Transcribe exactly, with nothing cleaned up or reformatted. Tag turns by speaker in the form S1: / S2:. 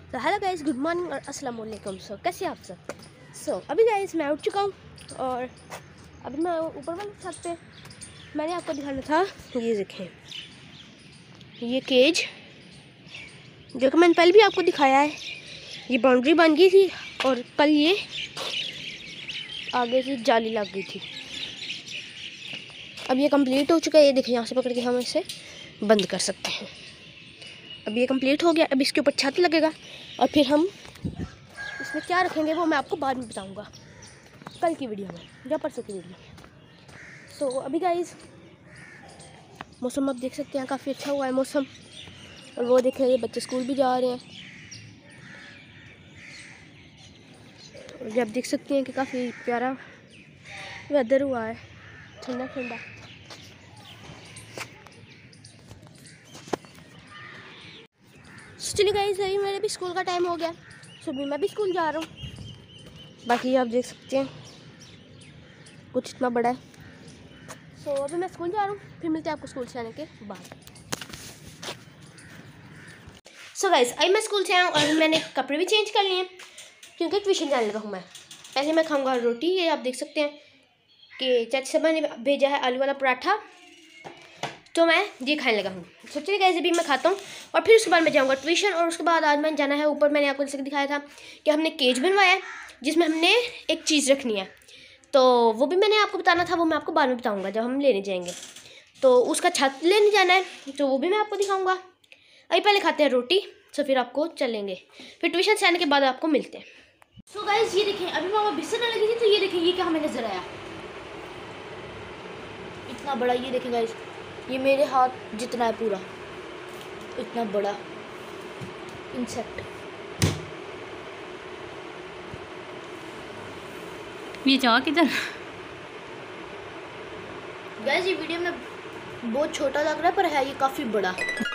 S1: तो hello guys, good morning और अस्सलाम वालेकुम। सो कैसे आप सब? सो so, अभी गाइस मैं उठ चुका हूँ और अभी मैं ऊपर वाली छत पे मैंने आपको दिखाना था। ये देखें, ये केज जो कि मैंने पहले भी आपको दिखाया है। ये बाउंड्री बन गई थी और कल ये आगे से जाली लग गई थी। अब ये कंप्लीट हो चुका है। ये देखें, यहाँ से पकड़ के हम इसे बंद कर सकते हैं। अब ये कंप्लीट हो गया। अब इसके ऊपर छत लगेगा और फिर हम इसमें क्या रखेंगे वो मैं आपको बाद में बताऊंगा, कल की वीडियो में या परसों की वीडियो में। सो so, अभी गाइस मौसम आप देख सकते हैं, काफ़ी अच्छा हुआ है मौसम। और वो देख रहे हैं, बच्चे स्कूल भी जा रहे हैं। और ये आप देख सकते हैं कि काफ़ी प्यारा वेदर हुआ है, ठंडा ठंडा। चलिए गाइस, अभी मेरे भी स्कूल का टाइम हो गया, सो अभी मैं भी स्कूल जा रहा हूँ। बाकी आप देख सकते हैं कुछ इतना बड़ा है। सो अभी मैं स्कूल जा रहा हूँ, फिर मिलते हैं आपको स्कूल से आने के बाद। सो गाइस, अभी मैं स्कूल से आया हूँ और मैंने कपड़े भी चेंज कर लिए हैं क्योंकि ट्यूशन जाने लगा हूँ मैं। पहले मैं खाऊंगा रोटी। ये आप देख सकते हैं कि चाची साहब ने भेजा है आलू वाला पराठा, तो मैं ये खाने लगा हूँ। so, चलिए गाइस, अभी मैं खाता हूँ और फिर उसके बाद मैं जाऊँगा ट्यूशन। और उसके बाद आज मैंने जाना है ऊपर। मैंने आपको जैसे दिखाया था कि हमने केज बनवाया है जिसमें हमने एक चीज़ रखनी है, तो वो भी मैंने आपको बताना था। वो मैं आपको बाद में बताऊँगा जब हम लेने जाएंगे। तो उसका छत लेने जाना है, तो वो भी मैं आपको दिखाऊँगा। अभी पहले खाते हैं रोटी, तो फिर आपको चलेंगे, फिर ट्यूशन से आने के बाद आपको मिलते हैं। सो so गाइस, ये देखें, अभी मामा बिस्तर लगी थी, तो ये देखें ये क्या हमें नजर आया, इतना बड़ा। ये देखें गाइस, ये मेरे हाथ जितना है पूरा, इतना बड़ा इंसेक्ट।
S2: ये जा किधर?
S1: गाइस, ये वीडियो में बहुत छोटा लग रहा है पर है ये काफी बड़ा।